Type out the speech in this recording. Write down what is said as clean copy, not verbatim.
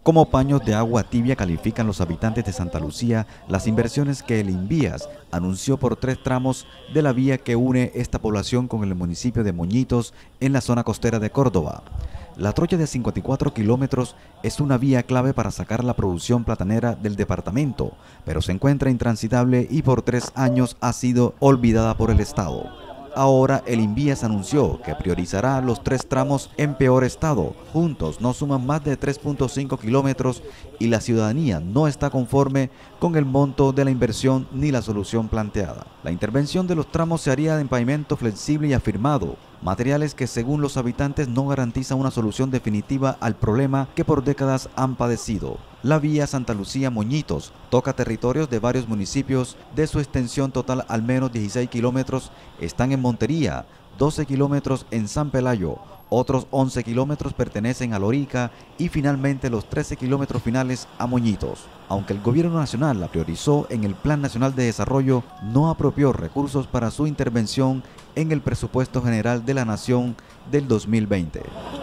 Como paños de agua tibia califican los habitantes de Santa Lucía las inversiones que el Invías anunció por 3 tramos de la vía que une esta población con el municipio de Moñitos en la zona costera de Córdoba. La trocha de 54 kilómetros es una vía clave para sacar la producción platanera del departamento, pero se encuentra intransitable y por 3 años ha sido olvidada por el Estado. Ahora el Invías anunció que priorizará los 3 tramos en peor estado. Juntos no suman más de 3.5 kilómetros y la ciudadanía no está conforme con el monto de la inversión ni la solución planteada. La intervención de los tramos se haría en pavimento flexible y afirmado, materiales que según los habitantes no garantizan una solución definitiva al problema que por décadas han padecido. La vía Santa Lucía-Moñitos toca territorios de varios municipios. De su extensión total, al menos 16 kilómetros están en Montería, 12 kilómetros en San Pelayo, otros 11 kilómetros pertenecen a Lorica y finalmente los 13 kilómetros finales a Moñitos. Aunque el gobierno nacional la priorizó en el Plan Nacional de Desarrollo, no apropió recursos para su intervención en el presupuesto general de la Nación del 2020.